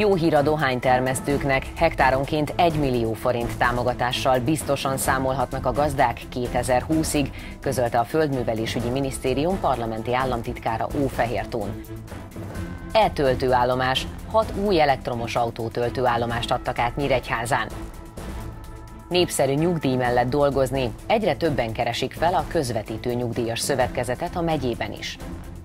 Jó hír a dohánytermesztőknek, hektáronként 1 millió forint támogatással biztosan számolhatnak a gazdák 2020-ig, közölte a Földművelésügyi Minisztérium parlamenti államtitkára Hófehértón. E-töltőállomás, 6 új elektromos autótöltőállomást adtak át Nyíregyházán. Népszerű nyugdíj mellett dolgozni, egyre többen keresik fel a közvetítő nyugdíjas szövetkezetet a megyében is.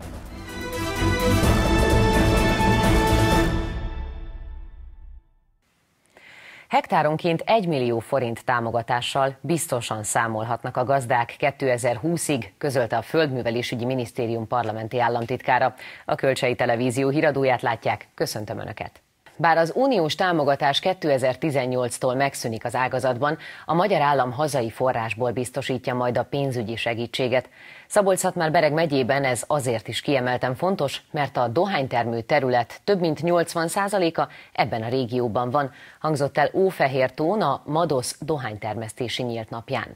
Hektáronként 1 millió forint támogatással biztosan számolhatnak a gazdák 2020-ig, közölte a Földművelésügyi Minisztérium parlamenti államtitkára. A Kölcsei Televízió híradóját látják, köszöntöm Önöket! Bár az uniós támogatás 2018-tól megszűnik az ágazatban, a magyar állam hazai forrásból biztosítja majd a pénzügyi segítséget. Szabolcs-Szatmár-Bereg megyében ez azért is kiemelten fontos, mert a dohánytermő terület több mint 80%-a ebben a régióban van, hangzott el Hófehértón a Madosz dohánytermesztési nyílt napján.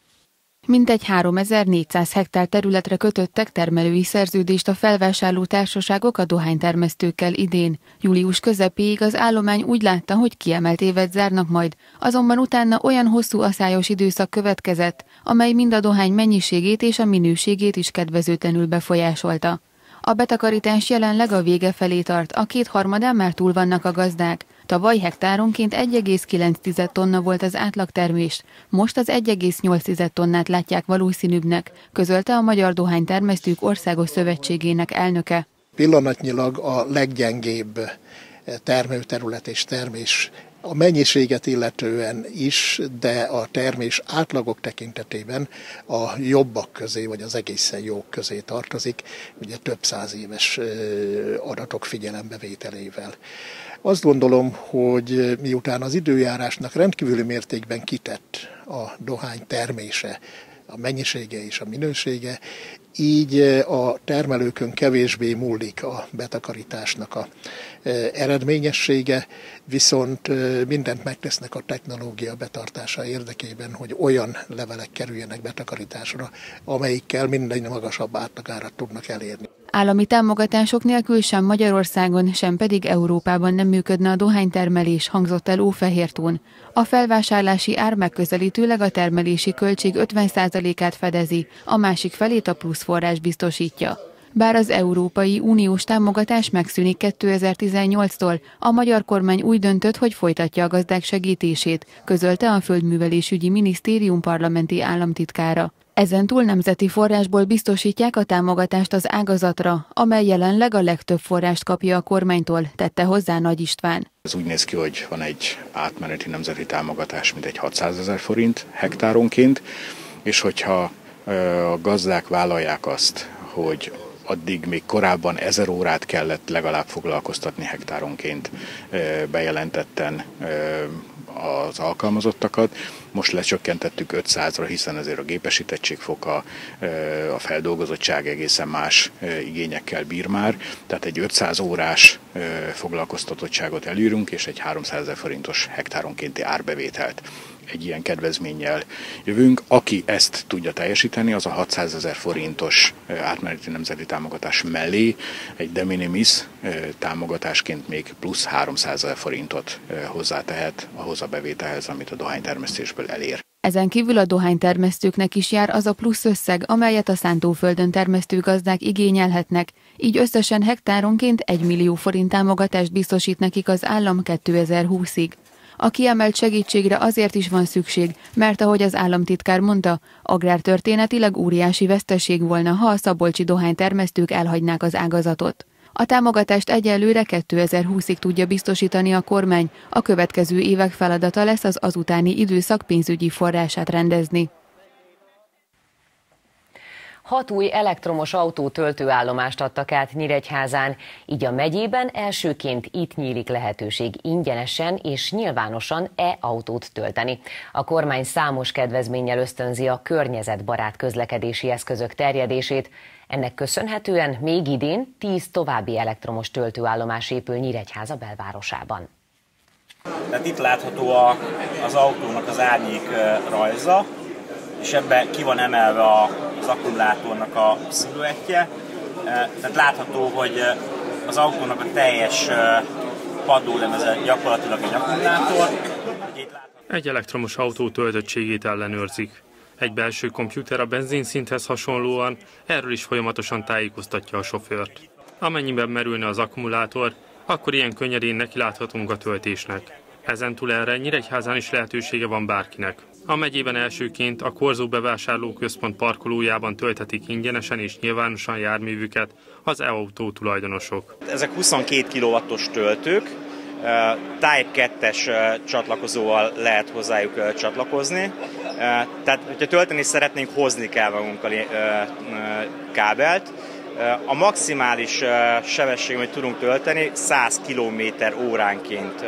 Mintegy 3400 hektár területre kötöttek termelői szerződést a felvásárló társaságok a dohánytermesztőkkel idén. Július közepéig az állomány úgy látta, hogy kiemelt évet zárnak majd, azonban utána olyan hosszú aszályos időszak következett, amely mind a dohány mennyiségét és a minőségét is kedvezőtlenül befolyásolta. A betakarítás jelenleg a vége felé tart, a kétharmadán már túl vannak a gazdák. Tavaly hektáronként 1,9 tonna volt az átlagtermés, most az 1,8 tonnát látják valószínűbbnek, közölte a Magyar Dohánytermesztők Országos Szövetségének elnöke. Pillanatnyilag a leggyengébb termőterület és termés a mennyiséget illetően is, de a termés átlagok tekintetében a jobbak közé, vagy az egészen jók közé tartozik, ugye több száz éves adatok figyelembevételével. Azt gondolom, hogy miután az időjárásnak rendkívüli mértékben kitett a dohány termése, a mennyisége és a minősége, így a termelőkön kevésbé múlik a betakarításnak a eredményessége, viszont mindent megtesznek a technológia betartása érdekében, hogy olyan levelek kerüljenek betakarításra, amelyikkel minden magasabb átlagárat tudnak elérni. Állami támogatások nélkül sem Magyarországon, sem pedig Európában nem működne a dohánytermelés, hangzott el Hófehértón. A felvásárlási ár megközelítőleg a termelési költség 50%-át fedezi, a másik felét a plusz forrás biztosítja. Bár az Európai Uniós támogatás megszűnik 2018-tól, a magyar kormány úgy döntött, hogy folytatja a gazdák segítését, közölte a Földművelésügyi Minisztérium parlamenti államtitkára. Ezen túl nemzeti forrásból biztosítják a támogatást az ágazatra, amely jelenleg a legtöbb forrást kapja a kormánytól, tette hozzá Nagy István. Ez úgy néz ki, hogy van egy átmeneti nemzeti támogatás, mintegy 600 000 forint hektáronként, és hogyha a gazdák vállalják azt, hogy addig még korábban 1000 órát kellett legalább foglalkoztatni hektáronként bejelentetten az alkalmazottakat. Most lecsökkentettük 500-ra, hiszen ezért a gépesítettségfoka, a feldolgozottság egészen más igényekkel bír már. Tehát egy 500 órás foglalkoztatottságot elírunk, és egy 300 000 forintos hektáronkénti árbevételt. Egy ilyen kedvezménnyel jövünk. Aki ezt tudja teljesíteni, az a 600 000 forintos átmeneti nemzeti támogatás mellé egy de minimis támogatásként még plusz 300 000 forintot hozzátehet ahhoz a bevételhez, amit a dohánytermesztésből elér. Ezen kívül a dohánytermesztőknek is jár az a plusz összeg, amelyet a szántóföldön termesztő gazdák igényelhetnek, így összesen hektáronként 1 millió forint támogatást biztosít nekik az állam 2020-ig. A kiemelt segítségre azért is van szükség, mert ahogy az államtitkár mondta, agrártörténetileg óriási veszteség volna, ha a szabolcsi dohánytermesztők elhagynák az ágazatot. A támogatást egyelőre 2020-ig tudja biztosítani a kormány, a következő évek feladata lesz az azutáni időszak pénzügyi forrását rendezni. 6 új elektromos autó töltőállomást adtak át Nyíregyházán, így a megyében elsőként itt nyílik lehetőség ingyenesen és nyilvánosan e-autót tölteni. A kormány számos kedvezménnyel ösztönzi a környezetbarát közlekedési eszközök terjedését. Ennek köszönhetően még idén 10 további elektromos töltőállomás épül Nyíregyháza belvárosában. Tehát itt látható az autónak az árnyék rajza, és ebben ki van emelve az akkumulátornak a sziluettje. Tehát látható, hogy az autónak a teljes padlólemeze gyakorlatilag egy akkumulátor. Egy elektromos autó töltöttségét ellenőrzik. Egy belső komputer a benzinszinthez hasonlóan erről is folyamatosan tájékoztatja a sofőrt. Amennyiben merülne az akkumulátor, akkor ilyen könnyedén nekiláthatunk a töltésnek. Ezentúl erre Nyíregyházán is lehetősége van bárkinek. A megyében elsőként a Korzó bevásárlóközpont parkolójában tölthetik ingyenesen és nyilvánosan járművüket az e-autó tulajdonosok. Ezek 22 kW-os töltők, Type 2-es csatlakozóval lehet hozzájuk csatlakozni. Tehát, hogyha tölteni szeretnénk, hozni kell magunkkal kábelt. A maximális sebesség, amit tudunk tölteni, 100 km/óránként.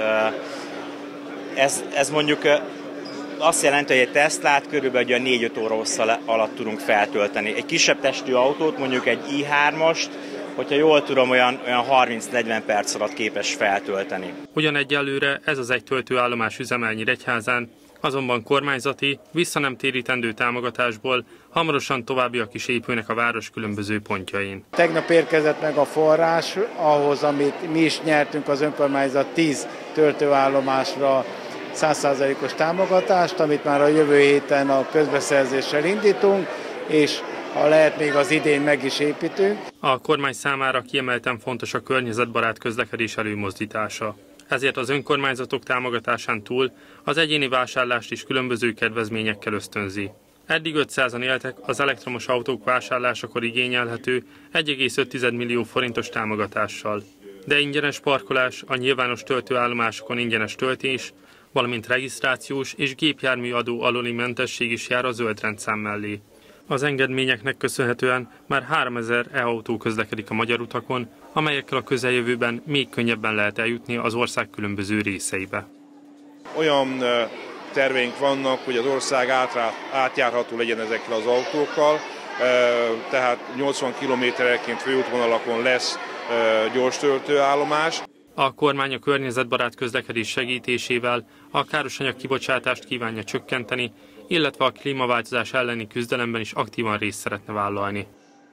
Ez mondjuk azt jelenti, hogy egy Teslát körülbelül 4-5 óra alatt tudunk feltölteni. Egy kisebb testű autót, mondjuk egy i3-ast, hogyha jól tudom, olyan 30-40 perc alatt képes feltölteni. Ugyan egyelőre ez az egy töltőállomás üzemel Nyíregyházán, azonban kormányzati, vissza nem térítendő támogatásból hamarosan továbbiak is épülnek a város különböző pontjain. Tegnap érkezett meg a forrás ahhoz, amit mi is nyertünk az önkormányzat 10 töltőállomásra 100%-os támogatást, amit már a jövő héten a közbeszerzéssel indítunk, és ha lehet, még az idén meg is építünk. A kormány számára kiemelten fontos a környezetbarát közlekedés előmozdítása. Ezért az önkormányzatok támogatásán túl az egyéni vásárlást is különböző kedvezményekkel ösztönzi. Eddig 500-an éltek az elektromos autók vásárlásakor igényelhető 1,5 millió forintos támogatással. De ingyenes parkolás, a nyilvános töltőállomásokon ingyenes töltés, valamint regisztrációs és gépjármű adó aluli mentesség is jár a zöld rendszám mellé. Az engedményeknek köszönhetően már 3000 e-autó közlekedik a magyar utakon, amelyekkel a közeljövőben még könnyebben lehet eljutni az ország különböző részeibe. Olyan terveink vannak, hogy az ország átjárható legyen ezekkel az autókkal, tehát 80 km/h főútvonalakon lesz gyors töltőállomás. A kormány a környezetbarát közlekedés segítésével a károsanyag kibocsátást kívánja csökkenteni, illetve a klímaváltozás elleni küzdelemben is aktívan részt szeretne vállalni.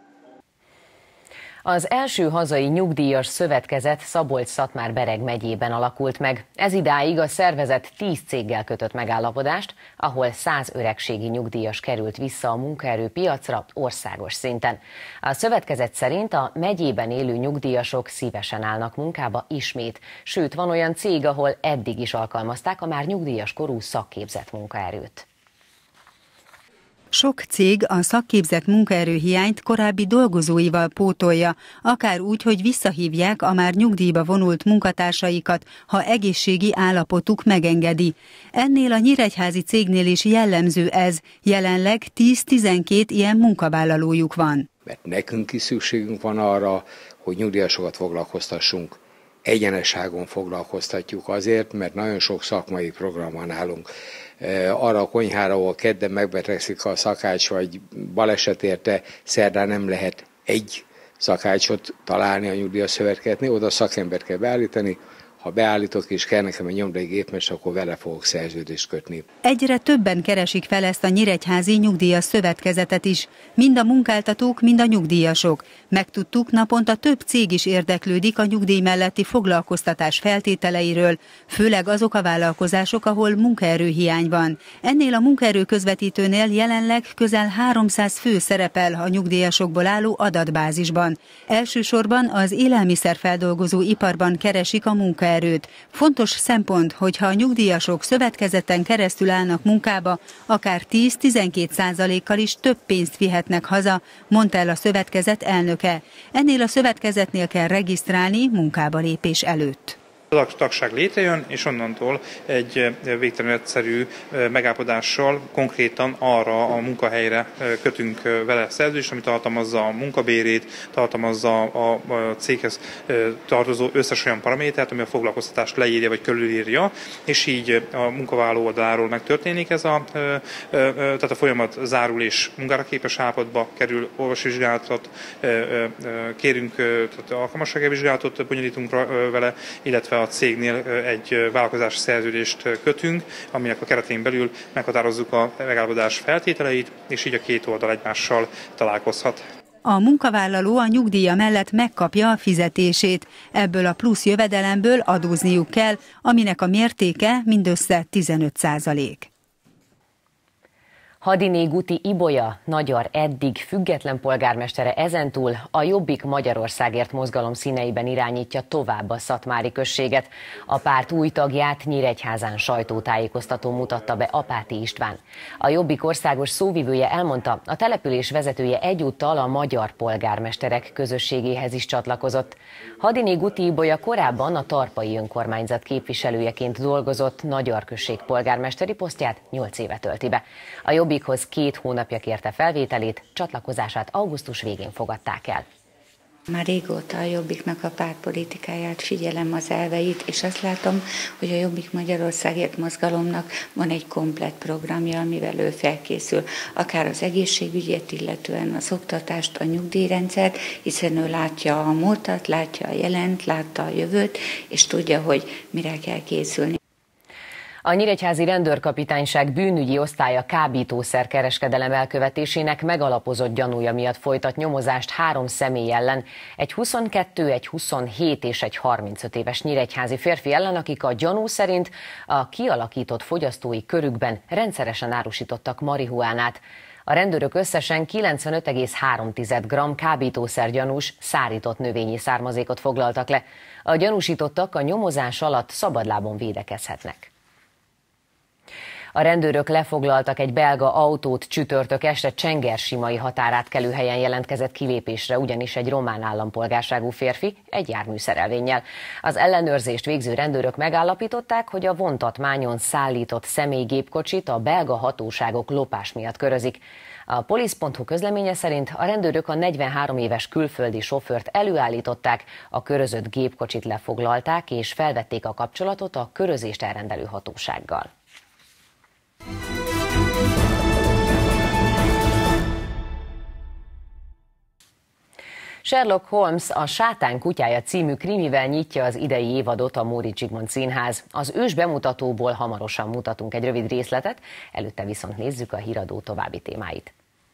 Az első hazai nyugdíjas szövetkezet Szabolcs-Szatmár-Bereg megyében alakult meg. Ez idáig a szervezet 10 céggel kötött megállapodást, ahol 100 öregségi nyugdíjas került vissza a munkaerőpiacra országos szinten. A szövetkezet szerint a megyében élő nyugdíjasok szívesen állnak munkába ismét, sőt van olyan cég, ahol eddig is alkalmazták a már nyugdíjas korú szakképzett munkaerőt. Sok cég a szakképzett munkaerőhiányt korábbi dolgozóival pótolja, akár úgy, hogy visszahívják a már nyugdíjba vonult munkatársaikat, ha egészségi állapotuk megengedi. Ennél a nyíregyházi cégnél is jellemző ez, jelenleg 10-12 ilyen munkavállalójuk van. Mert nekünk is szükségünk van arra, hogy nyugdíjasokat foglalkoztassunk. Egyenesságon foglalkoztatjuk azért, mert nagyon sok szakmai program van nálunk. Arra a konyhára, ahol kedden megbetegszik a szakács, vagy baleset érte, szerdán nem lehet egy szakácsot találni a nyugdíjas szövetkezetnél, oda szakembert kell beállítani. Ha beállítok és kell nekem egy nyomdai gépmester, akkor vele fogok szerződést kötni. Egyre többen keresik fel ezt a nyíregyházi nyugdíjas szövetkezetet is, mind a munkáltatók, mind a nyugdíjasok. Megtudtuk, naponta több cég is érdeklődik a nyugdíj melletti foglalkoztatás feltételeiről, főleg azok a vállalkozások, ahol munkaerőhiány van. Ennél a munkaerőközvetítőnél jelenleg közel 300 fő szerepel a nyugdíjasokból álló adatbázisban. Elsősorban az élelmiszerfeldolgozó iparban keresik a munkaerőt. Fontos szempont, hogyha a nyugdíjasok szövetkezeten keresztül állnak munkába, akár 10-12%-kal is több pénzt vihetnek haza, mondta el a szövetkezet elnöke. Ennél a szövetkezetnél kell regisztrálni munkába lépés előtt. A tagság létrejön, és onnantól egy végtelenül egyszerű megállapodással konkrétan arra a munkahelyre kötünk vele szerződést, ami tartalmazza a munkabérét, tartalmazza a céghez tartozó összes olyan paramétert, ami a foglalkoztatást leírja vagy körülírja, és így a munkavállaló oldaláról megtörténik ez tehát a folyamat zárul és munkára képes állapotba kerül, orvosvizsgálatot kérünk, tehát alkalmassági vizsgálatot bonyolítunk vele, illetve a cégnél egy vállalkozási szerződést kötünk, aminek a keretén belül meghatározzuk a megállapodás feltételeit, és így a két oldal egymással találkozhat. A munkavállaló a nyugdíja mellett megkapja a fizetését. Ebből a plusz jövedelemből adózniuk kell, aminek a mértéke mindössze 15%. Hadiné Guti Ibolya, Nagyar eddig független polgármestere ezentúl a Jobbik Magyarországért mozgalom színeiben irányítja tovább a szatmári községet. A párt új tagját Nyíregyházán sajtótájékoztatón mutatta be Apáti István. A Jobbik országos szóvivője elmondta, a település vezetője egyúttal a magyar polgármesterek közösségéhez is csatlakozott. Hadiné Guti Ibolya korábban a Tarpai önkormányzat képviselőjeként dolgozott, Nagyar község polgármesteri posztját 8 éve tölti be. A Jobbikhoz 2 hónapja kérte felvételét, csatlakozását augusztus végén fogadták el. Már régóta a Jobbiknak a pártpolitikáját figyelem, az elveit, és azt látom, hogy a Jobbik Magyarországért mozgalomnak van egy komplett programja, amivel ő felkészül, akár az egészségügyet illetően, az oktatást, a nyugdíjrendszert, hiszen ő látja a múltat, látja a jelent, látta a jövőt, és tudja, hogy mire kell készülni. A nyíregyházi rendőrkapitányság bűnügyi osztálya kábítószer-kereskedelem elkövetésének megalapozott gyanúja miatt folytat nyomozást 3 személy ellen, egy 22, egy 27 és egy 35 éves nyíregyházi férfi ellen, akik a gyanú szerint a kialakított fogyasztói körükben rendszeresen árusítottak marihuánát. A rendőrök összesen 95,3 g kábítószer gyanús szárított növényi származékot foglaltak le. A gyanúsítottak a nyomozás alatt szabadlábon védekezhetnek. A rendőrök lefoglaltak egy belga autót csütörtök este Csengersimai határátkelőhelyen jelentkezett kilépésre, ugyanis egy román állampolgárságú férfi egy járműszerelvénnyel. Az ellenőrzést végző rendőrök megállapították, hogy a vontatmányon szállított személygépkocsit a belga hatóságok lopás miatt körözik. A polisz.hu közleménye szerint a rendőrök a 43 éves külföldi sofőrt előállították, a körözött gépkocsit lefoglalták és felvették a kapcsolatot a körözést elrendelő hatósággal. Sherlock Holmes, a Sátán kutyája című krimivel nyitja az idei évadot a Móricz Zsigmond Színház. Az ős bemutatóból hamarosan mutatunk egy rövid részletet, előtte viszont nézzük a híradó további témáit.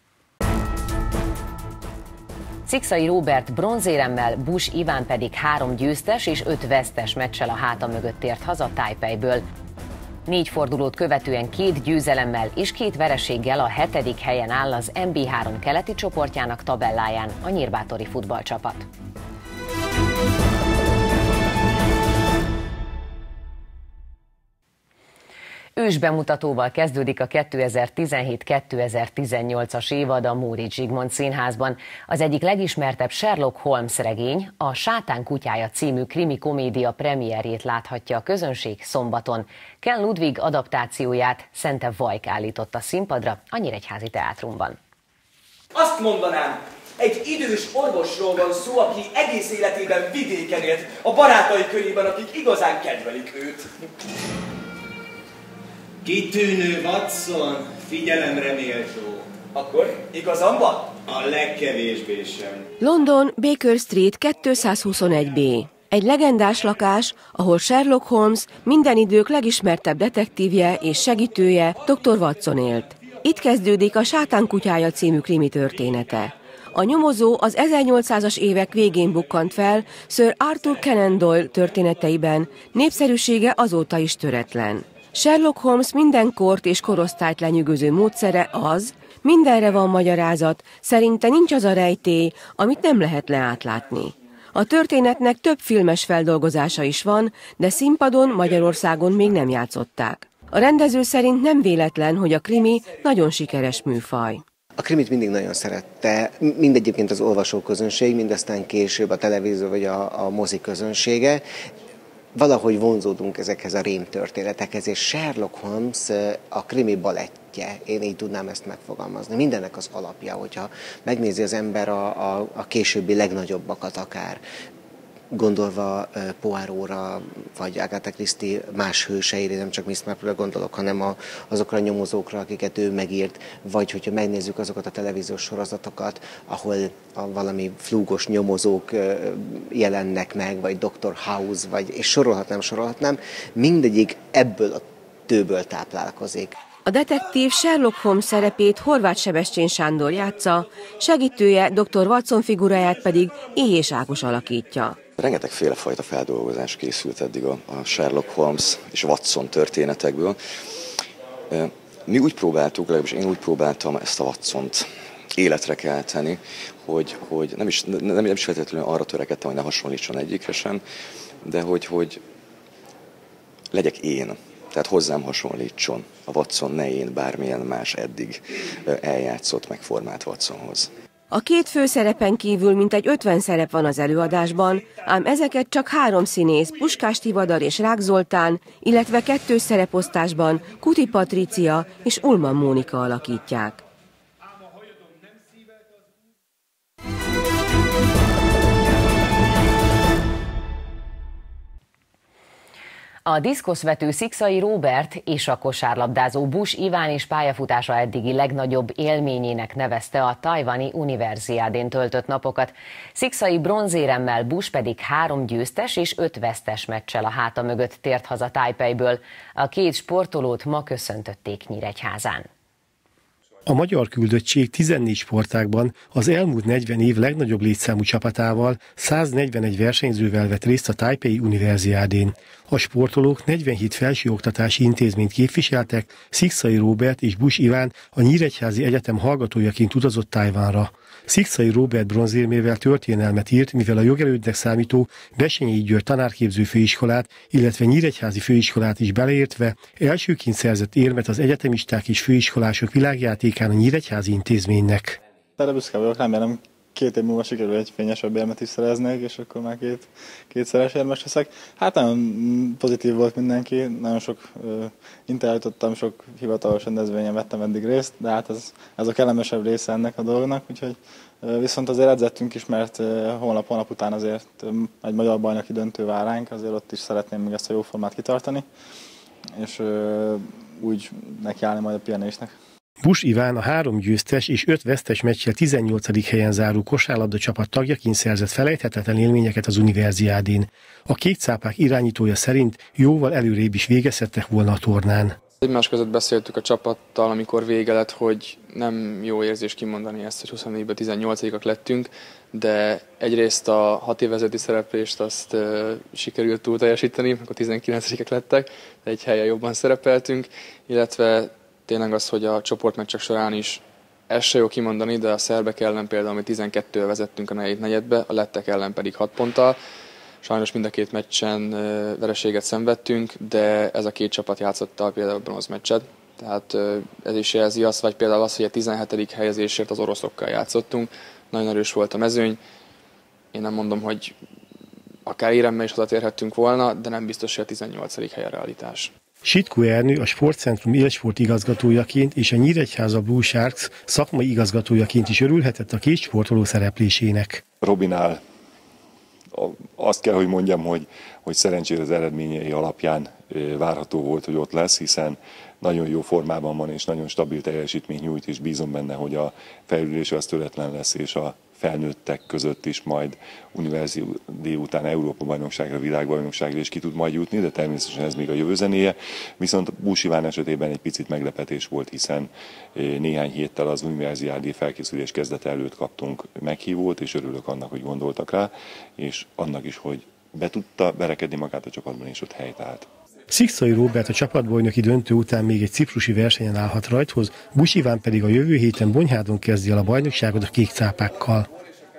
Szikszai Róbert bronzéremmel, Bush Iván pedig 3 győztes és 5 vesztes meccsel a háta mögött tért haza Tajpeiből. 4 fordulót követően 2 győzelemmel és 2 vereséggel a 7. helyen áll az MB3 keleti csoportjának tabelláján a nyírbátori futballcsapat. Ősbemutatóval kezdődik a 2017-2018-as évad a Móricz Zsigmond Színházban. Az egyik legismertebb Sherlock Holmes regény, a Sátán kutyája című krimi komédia premierjét láthatja a közönség szombaton. Ken Ludwig adaptációját Szente Vajk állította színpadra a Nyíregyházi Teátrumban. Azt mondanám, egy idős orvosról van szó, aki egész életében vidéken élt, a barátai körében, akik igazán kedvelik őt. Kitűnő, Watson, figyelemre méltó. Akkor igazam van? A legkevésbé sem. London, Baker Street 221B. Egy legendás lakás, ahol Sherlock Holmes minden idők legismertebb detektívje és segítője, Dr. Watson élt. Itt kezdődik a Sátán kutyája című krimi története. A nyomozó az 1800-as évek végén bukkant fel Sir Arthur Conan Doyle történeteiben, népszerűsége azóta is töretlen. Sherlock Holmes minden kort és korosztályt lenyűgöző módszere az, mindenre van magyarázat, szerinte nincs az a rejtély, amit nem lehet leátlátni. A történetnek több filmes feldolgozása is van, de színpadon Magyarországon még nem játszották. A rendező szerint nem véletlen, hogy a krimi nagyon sikeres műfaj. A krimit mindig nagyon szerette, mind egyébként az olvasóközönség, mind aztán később a televízió vagy a mozi közönsége. Valahogy vonzódunk ezekhez a rémtörténetekhez, és Sherlock Holmes a krimi balettje, én így tudnám ezt megfogalmazni. Mindennek az alapja, hogyha megnézi az ember a későbbi legnagyobbakat akár, gondolva Poirot-ra, vagy Agatha Christie más hőseire, nem csak Miss Marple-re gondolok, hanem azokra a nyomozókra, akiket ő megírt, vagy hogyha megnézzük azokat a televíziós sorozatokat, ahol valami flúgos nyomozók jelennek meg, vagy Dr. House, és sorolhatnám, mindegyik ebből a tőből táplálkozik. A detektív Sherlock Holmes szerepét Horváth Sebestyén Sándor játsza, segítője dr. Watson figuráját pedig Éhés Ákos alakítja. Rengeteg fajta feldolgozás készült eddig a Sherlock Holmes és Watson történetekből. Mi úgy próbáltuk, legalábbis én úgy próbáltam ezt a Watsont életre kelteni, hogy nem is feltétlenül arra törekedtem, hogy ne hasonlítson egyikre sem, de hogy legyek én, tehát hozzám hasonlítson a Watson, ne én bármilyen más eddig eljátszott, megformált Watsonhoz. A két főszerepen kívül mintegy 50 szerep van az előadásban, ám ezeket csak 3 színész, Puskás Tivadar és Rák Zoltán, illetve 2 szereposztásban Kuti Patricia és Ullmann Mónika alakítják. A diszkoszvető Szikszai Róbert és a kosárlabdázó Busch Iván is pályafutása eddigi legnagyobb élményének nevezte a tajvani Universiádén töltött napokat. Szikszai bronzéremmel, Busch pedig 3 győztes és 5 vesztes meccsel a háta mögött tért haza Tajpeiből. A két sportolót ma köszöntötték Nyíregyházán. A magyar küldöttség 14 sportágban az elmúlt 40 év legnagyobb létszámú csapatával, 141 versenyzővel vett részt a Tajpei Universiádén. A sportolók 47 felsőoktatási intézményt képviseltek, Szikszai Róbert és Busch Iván a Nyíregyházi Egyetem hallgatójaként utazott Tajvanra. Szikszai Róbert bronzérmével történelmet írt, mivel a jogelődnek számító Bessenyei György tanárképző főiskolát, illetve Nyíregyházi főiskolát is beleértve elsőként szerzett érmet az egyetemisták és főiskolások világjátékán a Nyíregyházi intézménynek. Erre büszke vagyok, remélem 2 év múlva sikerül egy fényesebb érmet is szereznék, és akkor már kétszeres érmes leszek. Hát nagyon pozitív volt mindenki, nagyon sok interjútottam, sok hivatalos rendezvényen vettem eddig részt, de hát ez a kellemesebb része ennek a dolognak, úgyhogy viszont azért edzettünk is, mert holnap után azért egy magyar bajnoki döntő vár ránk, azért ott is szeretném még ezt a jó formát kitartani, és úgy nekiállni majd a pihenésnek. Busch Iván a 3 győztes és 5 vesztes meccsel 18. helyen záró kosárlabda csapat tagjaként szerzett felejthetetlen élményeket az Universiádén. A kétcápák irányítója szerint jóval előrébb is végezhettek volna a tornán. Egymás között beszéltük a csapattal, amikor vége lett, hogy nem jó érzés kimondani ezt, hogy 24-ben 18-ak lettünk, de egyrészt a 6 évezeti szereplést azt sikerült túl teljesíteni, akkor 19-ek lettek, de egy helyen jobban szerepeltünk, illetve tényleg az, hogy a csoportmeccsek során is ez se jó kimondani, de a szerbek ellen például mi 12-vel vezettünk a negyedik negyedbe, a lettek ellen pedig 6 ponttal. Sajnos mind a 2 meccsen vereséget szenvedtünk, de ez a 2 csapat játszotta például a bronzmeccset. Tehát ez is jelzi azt, vagy például az, hogy a 17. helyezésért az oroszokkal játszottunk. Nagyon erős volt a mezőny. Én nem mondom, hogy akár éremmel is hazatérhettünk volna, de nem biztos, hogy a 18. hely a realitás. Sitkó Ernő a Sportcentrum élsport igazgatójaként és a Nyíregyháza Blue Sharks szakmai igazgatójaként is örülhetett a 2 sportoló szereplésének. Robinál azt kell, hogy mondjam, hogy szerencsére az eredményei alapján várható volt, hogy ott lesz, hiszen nagyon jó formában van és nagyon stabil teljesítmény nyújt, és bízom benne, hogy a fejlődése az töretlen lesz, és a felnőttek között is majd Universiádé után Európa-bajnokságra, világbajnokságra is ki tud majd jutni, de természetesen ez még a jövő zenéje. Viszont Busch Iván esetében egy picit meglepetés volt, hiszen néhány héttel az Universiádé felkészülés kezdete előtt kaptunk meghívót, és örülök annak, hogy gondoltak rá, és annak is, hogy be tudta berekedni magát a csapatban, és ott helyt állt. Szikszai Róbert a csapatbajnoki döntő után még egy ciprusi versenyen állhat rajthoz, Busch Iván pedig a jövő héten Bonyhádon kezdi el a bajnokságot a kékcápákkal.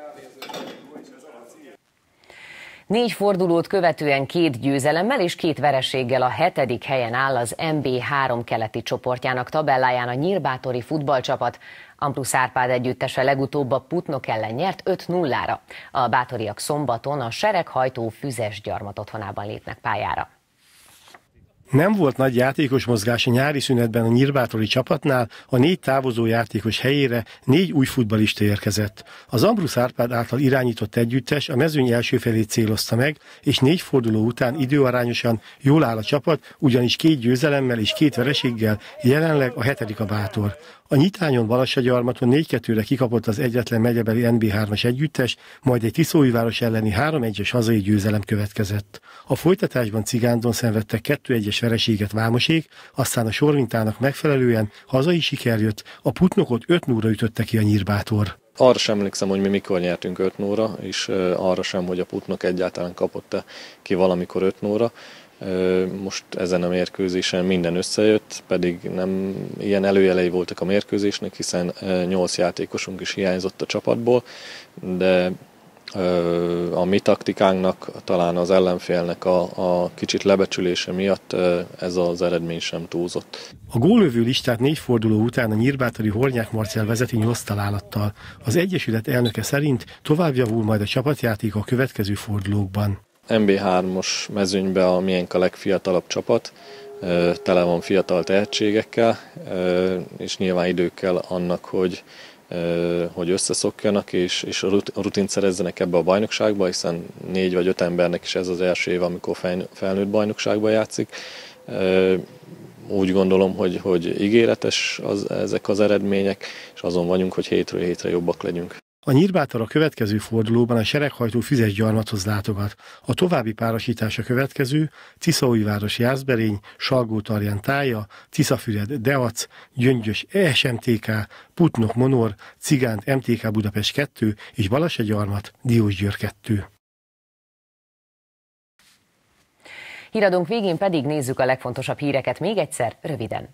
4 fordulót követően 2 győzelemmel és 2 vereséggel a 7. helyen áll az MB3 keleti csoportjának tabelláján a nyírbátori futballcsapat. Ambrus Árpád együttese legutóbb a Putnok ellen nyert 5-0-ra. A bátoriak szombaton a sereghajtó Füzes Gyarmat otthonában lépnek pályára. Nem volt nagy játékos mozgás a nyári szünetben a nyírbátori csapatnál, a 4 távozó játékos helyére 4 új futballista érkezett. Az Ambrus Árpád által irányított együttes a mezőny első felét célozta meg, és 4 forduló után időarányosan jól áll a csapat, ugyanis 2 győzelemmel és 2 vereséggel jelenleg a 7. a Bátor. A nyitányon Balassagyarmaton 4-2-re kikapott az egyetlen megyebeli NB3-as együttes, majd egy Tiszaújváros elleni 3-1-es hazai győzelem következett. A folytatásban Cigándon szenvedtek 2-1-es vereséget Vámosék, aztán a sormintának megfelelően hazai siker jött, a Putnokot 5-0-ra ütötte ki a Nyírbátor. Arra sem emlékszem, hogy mi mikor nyertünk 5-0-ra, és arra sem, hogy a Putnok egyáltalán kapott-e ki valamikor 5-0-ra. Most ezen a mérkőzésen minden összejött, pedig nem ilyen előjelei voltak a mérkőzésnek, hiszen 8 játékosunk is hiányzott a csapatból, de a mi taktikánknak, talán az ellenfélnek a kicsit lebecsülése miatt ez az eredmény sem túlzott. A góllövő listát 4 forduló után a nyírbátori Hornyák Marcell vezeti 8 találattal. Az egyesület elnöke szerint tovább javul majd a csapatjáték a következő fordulókban. NB3-os mezőnyben a miénk a legfiatalabb csapat, tele van fiatal tehetségekkel, és nyilván idő kell annak, hogy összeszokjanak és rutint szerezzenek ebbe a bajnokságba, hiszen 4 vagy 5 embernek is ez az első év, amikor felnőtt bajnokságban játszik. Úgy gondolom, hogy ígéretes ezek az eredmények, és azon vagyunk, hogy hétről hétre jobbak legyünk. A Nyírbátor a következő fordulóban a Sereghajtó Füzesgyarmathoz látogat. A további párosítás a következő: Tiszaújváros Jászberény, Salgótarján Tája, Tiszafüred Deac, Gyöngyös ESMTK, Putnok Monor, Cigánd MTK Budapest 2 és Balassagyarmat Diósgyőr 2. Híradónk végén pedig nézzük a legfontosabb híreket még egyszer, röviden.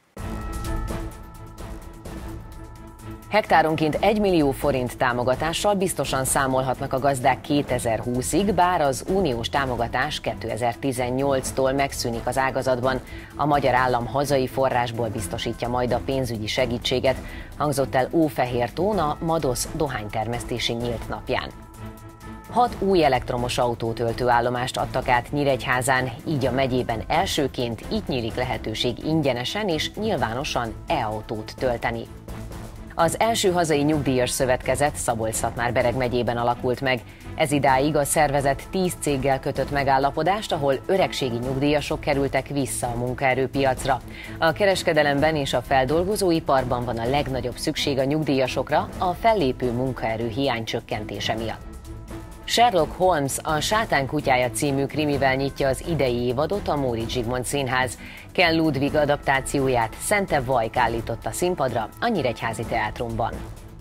Hektáronként 1 millió forint támogatással biztosan számolhatnak a gazdák 2020-ig, bár az uniós támogatás 2018-tól megszűnik az ágazatban. A magyar állam hazai forrásból biztosítja majd a pénzügyi segítséget, hangzott el Ófehértón a Madosz dohánytermesztési nyílt napján. 6 új elektromos autótöltőállomást adtak át Nyíregyházán, így a megyében elsőként itt nyílik lehetőség ingyenesen és nyilvánosan e-autót tölteni. Az első hazai nyugdíjas szövetkezet Szabolcs-Szatmár-Bereg megyében alakult meg. Ez idáig a szervezet 10 céggel kötött megállapodást, ahol öregségi nyugdíjasok kerültek vissza a munkaerőpiacra. A kereskedelemben és a feldolgozóiparban van a legnagyobb szükség a nyugdíjasokra a fellépő munkaerő hiány csökkentése miatt. Sherlock Holmes, a Sátán kutyája című krimivel nyitja az idei évadot a Móricz Zsigmond Színház. Ken Ludwig adaptációját Szente Vajk állította színpadra a Nyíregyházi Teátrumban.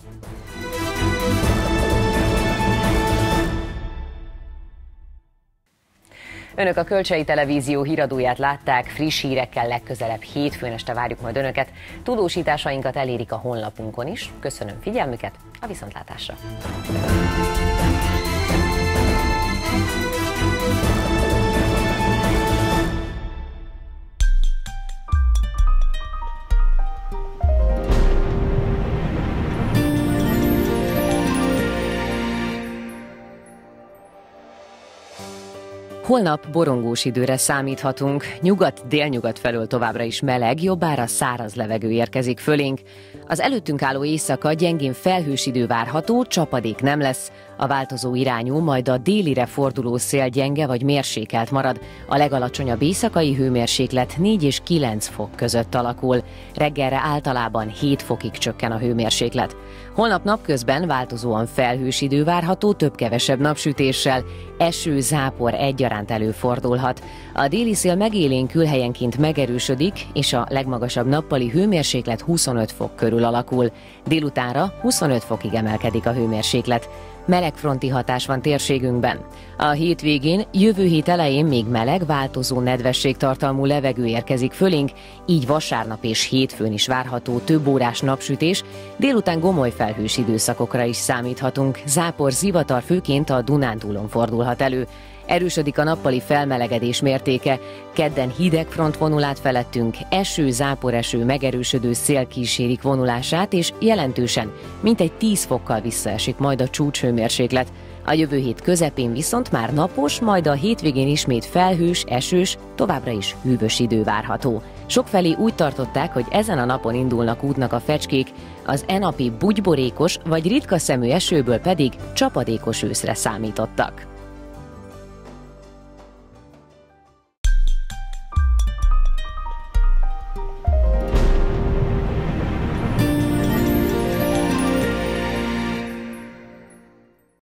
Önök a Kölcsei Televízió híradóját látták, friss hírekkel legközelebb hétfőn este várjuk majd Önöket. Tudósításainkat elérik a honlapunkon is. Köszönöm figyelmüket, a viszontlátásra! Holnap borongós időre számíthatunk, nyugat-délnyugat felől továbbra is meleg, jobbára száraz levegő érkezik fölénk. Az előttünk álló éjszaka gyengén felhős idő várható, csapadék nem lesz, a változó irányú, majd a délire forduló szél gyenge vagy mérsékelt marad. A legalacsonyabb éjszakai hőmérséklet 4 és 9 fok között alakul. Reggelre általában 7 fokig csökken a hőmérséklet. Holnap napközben változóan felhős idő várható, több-kevesebb napsütéssel, eső, zápor egyaránt előfordulhat. A déli szél megélénkül, helyenként megerősödik, és a legmagasabb nappali hőmérséklet 25 fok körül alakul. Délutánra 25 fokig emelkedik a hőmérséklet. Melegfronti hatás van térségünkben. A hétvégén, jövő hét elején még meleg, változó nedvességtartalmú levegő érkezik fölénk, így vasárnap és hétfőn is várható több órás napsütés, délután gomoly felhős időszakokra is számíthatunk, zápor, zivatar főként a Dunántúlon fordulhat elő. Erősödik a nappali felmelegedés mértéke, kedden hideg front vonul át felettünk, eső, záporeső, megerősödő szél kísérik vonulását, és jelentősen, mintegy 10 fokkal visszaesik majd a csúcshőmérséklet. A jövő hét közepén viszont már napos, majd a hétvégén ismét felhős, esős, továbbra is hűvös idő várható. Sokfelé úgy tartották, hogy ezen a napon indulnak útnak a fecskék, az e napi bugyborékos vagy ritka szemű esőből pedig csapadékos őszre számítottak.